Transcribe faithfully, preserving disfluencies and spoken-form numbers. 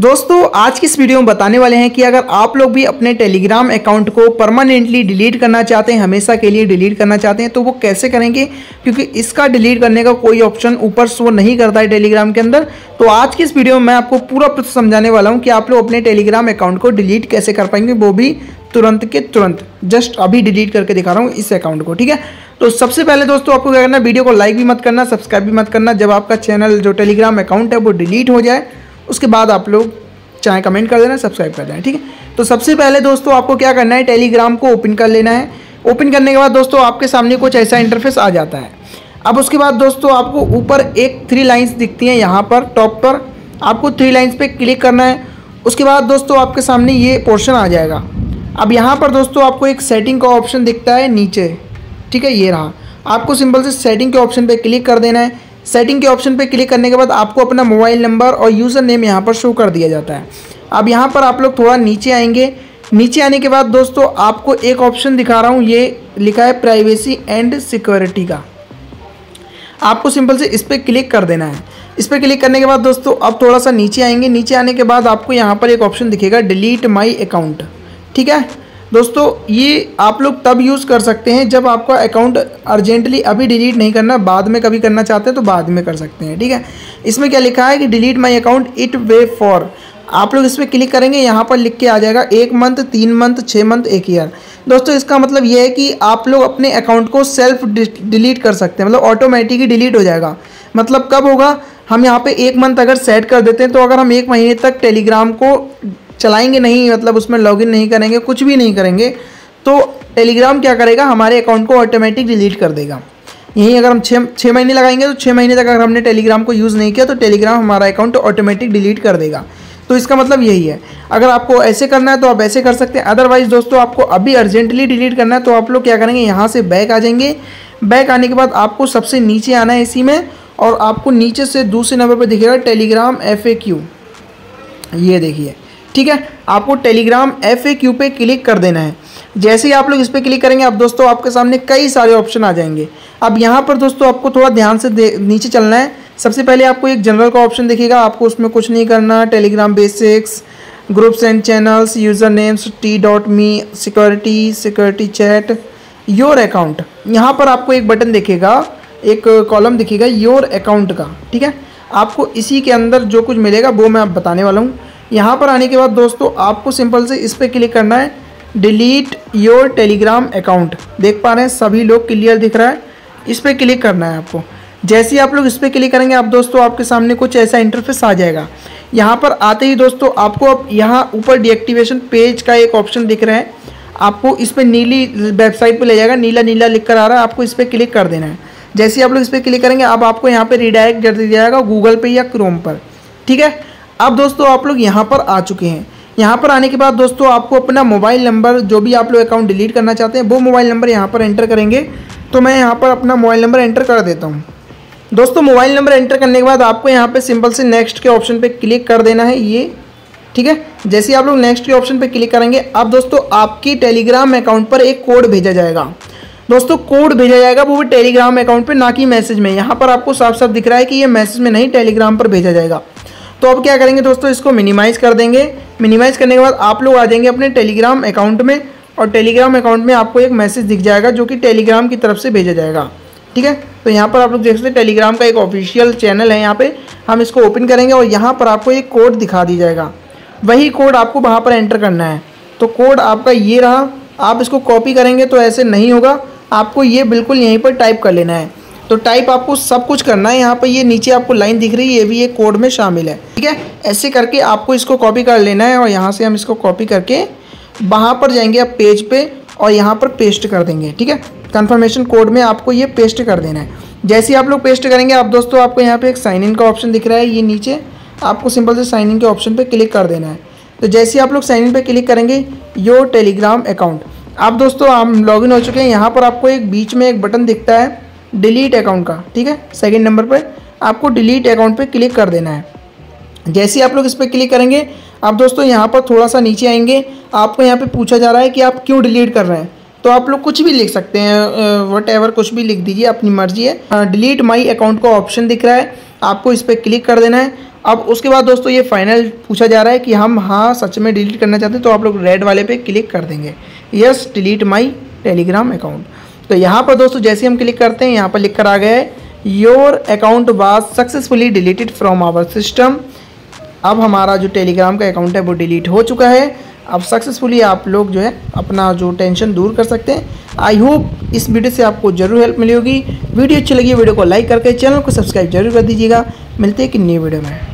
दोस्तों आज की इस वीडियो में बताने वाले हैं कि अगर आप लोग भी अपने टेलीग्राम अकाउंट को परमानेंटली डिलीट करना चाहते हैं, हमेशा के लिए डिलीट करना चाहते हैं, तो वो कैसे करेंगे, क्योंकि इसका डिलीट करने का कोई ऑप्शन ऊपर शो नहीं करता है टेलीग्राम के अंदर। तो आज की इस वीडियो में मैं आपको पूरा समझाने वाला हूँ कि आप लोग अपने टेलीग्राम अकाउंट को डिलीट कैसे कर पाएंगे, वो भी तुरंत के तुरंत। जस्ट अभी डिलीट करके दिखा रहा हूँ इस अकाउंट को, ठीक है। तो सबसे पहले दोस्तों आपको क्या करना है, वीडियो को लाइक भी मत करना, सब्सक्राइब भी मत करना। जब आपका चैनल जो टेलीग्राम अकाउंट है वो डिलीट हो जाए उसके बाद आप लोग चाहे कमेंट कर देना, सब्सक्राइब कर देना, ठीक है। तो सबसे पहले दोस्तों आपको क्या करना है, टेलीग्राम को ओपन कर लेना है। ओपन करने के बाद दोस्तों आपके सामने कुछ ऐसा इंटरफेस आ जाता है। अब उसके बाद दोस्तों आपको ऊपर एक थ्री लाइंस दिखती हैं, यहाँ पर टॉप पर आपको थ्री लाइंस पे क्लिक करना है। उसके बाद दोस्तों आपके सामने ये पोर्शन आ जाएगा। अब यहाँ पर दोस्तों आपको एक सेटिंग का ऑप्शन दिखता है नीचे, ठीक है, ये रहा। आपको सिंपल से सेटिंग के ऑप्शन पे क्लिक कर देना है। सेटिंग के ऑप्शन पे क्लिक करने के बाद आपको अपना मोबाइल नंबर और यूज़र नेम यहाँ पर शो कर दिया जाता है। अब यहाँ पर आप लोग थोड़ा नीचे आएंगे। नीचे आने के बाद दोस्तों आपको एक ऑप्शन दिखा रहा हूँ, ये लिखा है प्राइवेसी एंड सिक्योरिटी का। आपको सिंपल से इस पर क्लिक कर देना है। इस पर क्लिक करने के बाद दोस्तों अब थोड़ा सा नीचे आएंगे। नीचे आने के बाद आपको यहाँ पर एक ऑप्शन दिखेगा डिलीट माई अकाउंट, ठीक है दोस्तों। ये आप लोग तब यूज़ कर सकते हैं जब आपका अकाउंट अर्जेंटली अभी डिलीट नहीं करना, बाद में कभी करना चाहते हैं तो बाद में कर सकते हैं, ठीक है। इसमें क्या लिखा है कि delete my account it way for, आप लोग इस पर क्लिक करेंगे, यहाँ पर लिख के आ जाएगा एक मंथ, तीन मंथ, छः मंथ, एक ईयर। दोस्तों इसका मतलब ये है कि आप लोग अपने अकाउंट को सेल्फ डिलीट कर सकते हैं, मतलब ऑटोमेटिकली डिलीट हो जाएगा। मतलब कब होगा, हम यहाँ पे एक मंथ अगर सेट कर देते हैं तो अगर हम एक महीने तक टेलीग्राम को चलाएंगे नहीं, मतलब उसमें लॉगिन नहीं करेंगे, कुछ भी नहीं करेंगे, तो टेलीग्राम क्या करेगा, हमारे अकाउंट को ऑटोमेटिक डिलीट कर देगा। यहीं अगर हम छः छः महीने लगाएंगे तो छः महीने तक अगर हमने टेलीग्राम को यूज़ नहीं किया तो टेलीग्राम हमारा अकाउंट ऑटोमेटिक डिलीट कर देगा। तो इसका मतलब यही है। अगर आपको ऐसे करना है तो आप ऐसे कर सकते हैं। अदरवाइज दोस्तों आपको अभी अर्जेंटली डिलीट करना है तो आप लोग क्या करेंगे, यहाँ से बैक आ जाएंगे। बैक आने के बाद आपको सबसे नीचे आना है इसी में, और आपको नीचे से दूसरे नंबर पर दिखेगा टेलीग्राम एफ ए क्यू, ये देखिए, ठीक है। आपको टेलीग्राम एफ ए क्यू पे क्लिक कर देना है। जैसे ही आप लोग इस पर क्लिक करेंगे अब दोस्तों आपके सामने कई सारे ऑप्शन आ जाएंगे। अब यहाँ पर दोस्तों आपको थोड़ा ध्यान से नीचे चलना है। सबसे पहले आपको एक जनरल का ऑप्शन दिखेगा, आपको उसमें कुछ नहीं करना। Telegram basics, groups and channels, user names, t dot me, security, security chat, your account. यहाँ पर आपको एक बटन दिखेगा, एक कॉलम दिखेगा योर अकाउंट का, ठीक है। आपको इसी के अंदर जो कुछ मिलेगा वो मैं आप बताने वाला हूँ। यहाँ पर आने के बाद दोस्तों आपको सिंपल से इस पर क्लिक करना है, डिलीट योर टेलीग्राम अकाउंट। देख पा रहे हैं सभी लोग, क्लियर दिख रहा है, इस पर क्लिक करना है आपको। जैसे ही आप लोग इस पर क्लिक करेंगे अब दोस्तों आपके सामने कुछ ऐसा इंटरफेस आ जाएगा। यहाँ पर आते ही दोस्तों आपको अब यहाँ ऊपर डीएक्टिवेशन पेज का एक ऑप्शन दिख रहा है, आपको इस पर नीली वेबसाइट पर ले जाएगा, नीला नीला लिख कर आ रहा है, आपको इस पर क्लिक कर देना है। जैसे ही आप लोग इस पर क्लिक करेंगे अब आपको यहाँ पर रिडायरेक्ट कर दिया जाएगा गूगल पे या क्रोम पर, ठीक है। अब दोस्तों आप लोग यहाँ पर आ चुके हैं। यहाँ पर आने के बाद दोस्तों आपको अपना मोबाइल नंबर, जो भी आप लोग अकाउंट डिलीट करना चाहते हैं वो मोबाइल नंबर यहाँ पर एंटर करेंगे। तो मैं यहाँ पर अपना मोबाइल नंबर एंटर कर देता हूँ। दोस्तों मोबाइल नंबर एंटर करने के बाद आपको यहाँ पे सिंपल से नेक्स्ट के ऑप्शन पे क्लिक कर देना है, ये ठीक है। जैसे ही आप लोग नेक्स्ट के ऑप्शन पे क्लिक करेंगे अब दोस्तों आपकी टेलीग्राम अकाउंट पर एक कोड भेजा जाएगा। दोस्तों कोड भेजा जाएगा वो भी टेलीग्राम अकाउंट पर, ना कि मैसेज में। यहाँ पर आपको साफ साफ दिख रहा है कि ये मैसेज में नहीं, टेलीग्राम पर भेजा जाएगा। तो अब क्या करेंगे दोस्तों, इसको मिनिमाइज़ कर देंगे। मिनिमाइज़ करने के बाद आप लोग आ जाएंगे अपने टेलीग्राम अकाउंट में, और टेलीग्राम अकाउंट में आपको एक मैसेज दिख जाएगा जो कि टेलीग्राम की तरफ से भेजा जाएगा, ठीक है। तो यहाँ पर आप लोग देख सकते हैं टेलीग्राम का एक ऑफिशियल चैनल है, यहाँ पे हम इसको ओपन करेंगे और यहाँ पर आपको एक कोड दिखा दी जाएगा। वही कोड आपको वहाँ पर एंटर करना है। तो कोड आपका ये रहा, आप इसको कॉपी करेंगे तो ऐसे नहीं होगा, आपको ये बिल्कुल यहीं पर टाइप कर लेना है। तो टाइप आपको सब कुछ करना है। यहाँ पर ये नीचे आपको लाइन दिख रही है, ये भी एक कोड में शामिल है, ठीक है। ऐसे करके आपको इसको कॉपी कर लेना है और यहाँ से हम इसको कॉपी करके वहाँ पर जाएंगे अब पेज पे और यहाँ पर पेस्ट कर देंगे, ठीक है। कंफर्मेशन कोड में आपको ये पेस्ट कर देना है। जैसे ही आप लोग पेस्ट करेंगे अब दोस्तों आपको यहाँ पे एक साइन इन का ऑप्शन दिख रहा है, ये नीचे आपको सिंपल से साइन इन के ऑप्शन पे क्लिक कर देना है। तो जैसे ही आप लोग साइन इन पे क्लिक करेंगे योर टेलीग्राम अकाउंट, अब दोस्तों हम लॉग इन हो चुके हैं। यहाँ पर आपको एक बीच में एक बटन दिखता है डिलीट अकाउंट का, ठीक है। सेकंड नंबर पर आपको डिलीट अकाउंट पे क्लिक कर देना है। जैसे ही आप लोग इस पर क्लिक करेंगे अब दोस्तों यहाँ पर थोड़ा सा नीचे आएंगे, आपको यहाँ पे पूछा जा रहा है कि आप क्यों डिलीट कर रहे हैं। तो आप लोग कुछ भी लिख सकते हैं, वट एवर कुछ भी लिख दीजिए, अपनी मर्जी है। डिलीट माई अकाउंट का ऑप्शन दिख रहा है, आपको इस पर क्लिक कर देना है। अब उसके बाद दोस्तों ये फाइनल पूछा जा रहा है कि हम हाँ सच में डिलीट करना चाहते हैं, तो आप लोग रेड वाले पे क्लिक कर देंगे, yes delete my Telegram account. तो यहाँ पर दोस्तों जैसे हम क्लिक करते हैं यहाँ पर लिख कर आ गया है your account was successfully deleted from our system. अब हमारा जो टेलीग्राम का अकाउंट है वो डिलीट हो चुका है। अब सक्सेसफुली आप लोग जो है अपना जो टेंशन दूर कर सकते हैं। आई होप इस वीडियो से आपको जरूर हेल्प मिली होगी। वीडियो अच्छी लगी वीडियो को लाइक करके चैनल को सब्सक्राइब जरूर कर दीजिएगा। मिलते हैं कि नई वीडियो में।